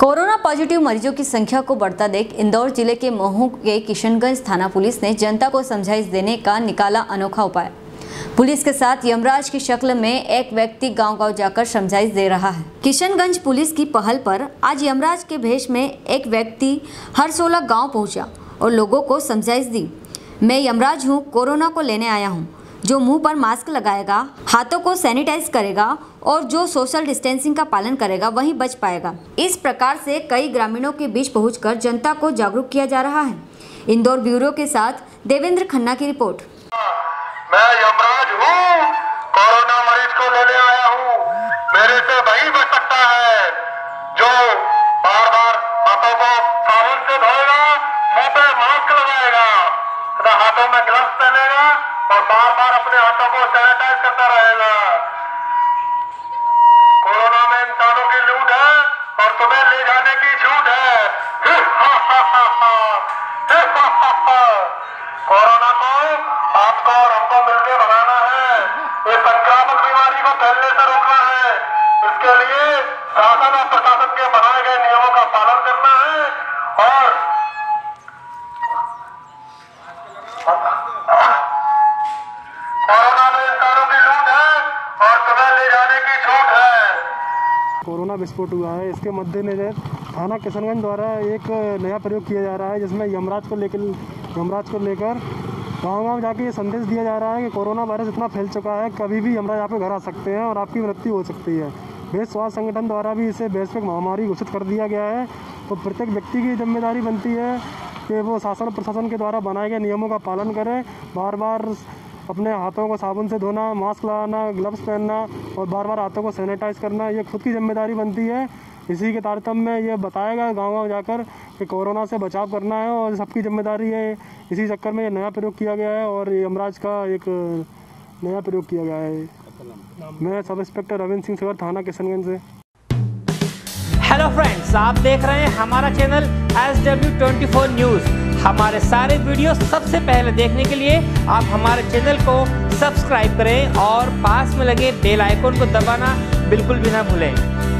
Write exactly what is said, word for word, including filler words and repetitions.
Corona positive मरीजों की संख्या को बढ़ता देख इंदौर जिले के महू के किशनगंज थाना पुलिस ने जनता को समझाइश देने का निकाला अनोखा उपाय। पुलिस के साथ यमराज की शक्ल में एक व्यक्ति गांव-गांव जाकर समझाइश दे रहा है। किशनगंज पुलिस की पहल पर आज यमराज के भेष में एक व्यक्ति हरसोला गांव पहुंचा और लोगों को समझाइश दी। मैं यमराज हूं, कोरोना को लेने आया हूं। जो मुंह पर मास्क लगाएगा, हाथों को सैनिटाइज करेगा और जो सोशल डिस्टेंसिंग का पालन करेगा वही बच पाएगा। इस प्रकार से कई ग्रामीणों के बीच पहुंचकर जनता को जागरूक किया जा रहा है। इंदौर ब्यूरो के साथ देवेंद्र खन्ना की रिपोर्ट। मैं यमराज हूँ, कोरोना मरीज को लेने आया हूँ। मेरे से वही बच सकता है जो बार बार हाथों को साबुन से धोएगा, मुंह पे मास्क लगाएगा तथा हाथों में ग्लव्स पहनेगा और बार बार अपने हाथों को सैनिटाइज करता रहेगा। कोरोना में इंसानों की लूट है और तुम्हें ले जाने की छूट है। कोरोना को आपको और हमको मिलकर भगाना है। इस संक्रामक बीमारी को फैलने से रोकना है। इसके लिए शासन और प्रशासन के बनाए गए नियमों का पालन करना है और कोरोना में इंसानों की लूट है और तुम्हें ले जाने की छूट है। कोरोना विस्फोट हुआ है, इसके मद्देनजर थाना किशनगंज द्वारा एक नया प्रयोग किया जा रहा है, जिसमें यमराज को लेकर यमराज को लेकर गाँव-गाँव जाके ये संदेश दिया जा रहा है कि कोरोना वायरस इतना फैल चुका है, कभी भी यमराज आपके घर आ सकते हैं और आपकी मृत्यु हो सकती है। विश्व स्वास्थ्य संगठन द्वारा भी इसे वैश्विक महामारी घोषित कर दिया गया है। तो प्रत्येक व्यक्ति की जिम्मेदारी बनती है कि वो शासन प्रशासन के द्वारा बनाए गए नियमों का पालन करें। बार बार अपने हाथों को साबुन से धोना, मास्क लगाना, ग्लव्स पहनना और बार बार हाथों को सैनिटाइज करना, ये खुद की जिम्मेदारी बनती है। इसी के तारतम्य में ये बताया गया गाँव-गाँव जाकर कि कोरोना से बचाव करना है और सबकी जिम्मेदारी है। इसी चक्कर में ये नया प्रयोग किया गया है और यमराज का एक नया प्रयोग किया गया है। मैं sub inspector Ravindra Singh saver, थाना किशनगंज से। हेलो फ्रेंड्स, आप देख रहे हैं हमारा channel S W twenty four news. हमारे सारे वीडियो सबसे पहले देखने के लिए आप हमारे चैनल को सब्सक्राइब करें और पास में लगे बेल आइकन को दबाना बिल्कुल भी ना भूलें।